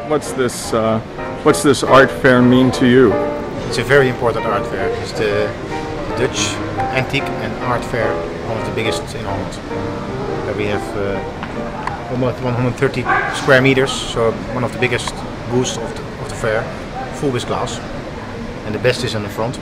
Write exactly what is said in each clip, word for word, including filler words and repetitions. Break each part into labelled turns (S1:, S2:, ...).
S1: what's this uh, what's this art fair mean to you?
S2: It's a very important art fair. It's the Dutch antique and art fair, one of the biggest in Holland. Where we have uh, almost one hundred thirty square meters, so one of the biggest booths of the, of the fair, full with glass. And the best is in the front.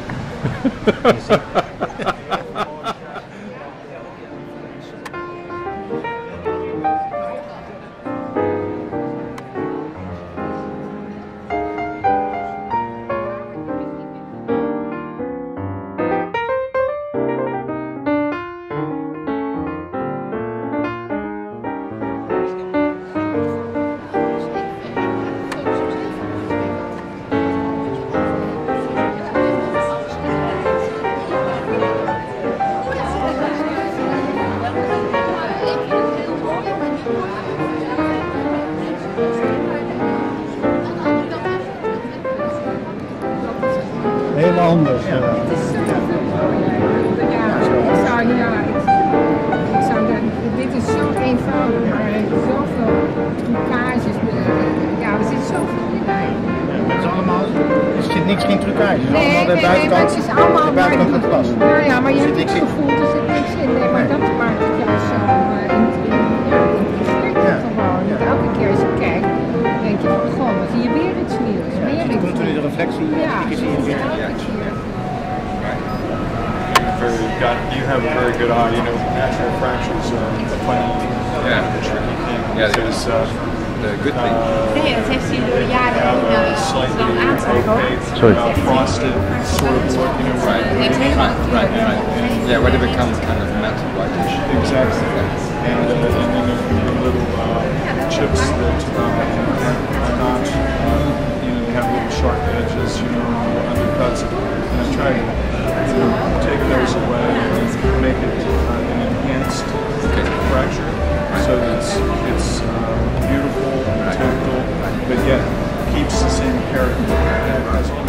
S3: Heel anders. Ja.
S4: Het is zoveel mooier. Ja, ik zou, ja, ik zou dat, dit is zo eenvoudig, maar er is zoveel trucages. Ja, er zit zoveel bij.
S2: Ja, het is allemaal, er zit niks, geen trucage. Het is
S4: Nee,
S2: allemaal de
S4: nee,
S2: buitenkant,
S4: nee, het is allemaal
S2: de buitenkant van het glas.
S4: Ja, ja, maar je
S2: Er
S4: hebt
S2: zit
S4: het
S2: niks in.
S4: gevoel, er zit niks in. Nee, maar dat maakt het juist zo uh, in, in, ja, intrigeert je
S2: Ja.
S4: gewoon.
S2: Ja.
S4: Dat elke keer als je kijkt, denk je van, goh, dan zie je weer iets nieuws.
S2: Ja,
S4: Weer
S2: je
S4: iets
S2: continu de
S4: nieuws.
S2: reflectie,
S4: Ja,
S2: die zie je weer.
S4: elke keer.
S1: Very, got, you have a very good eye. You know, natural fractures are a funny,
S5: Yeah.
S1: tricky thing.
S5: Yeah,
S1: Because, uh,
S5: The good thing.
S1: uh,
S6: Nee, dat heeft hij door de jaren
S1: have
S6: in
S1: a
S6: uh,
S1: slightly
S6: Amsterdam aangetrokken.
S1: opaque,
S3: Sorry.
S1: uh, frosted sort of look, you know,
S5: Right.
S6: Het helemaal
S5: Right, right. Yeah, where they become kind of matte whitish.
S1: exactly. And, uh, and then there can be little uh, chips that uh, are not, uh, you know, have little sharp edges, you know, undercuts. And I try to, you know, take those away and make it uh, an enhanced fracture, so that it's, it's uh, beautiful, tactile, but yet keeps the same character as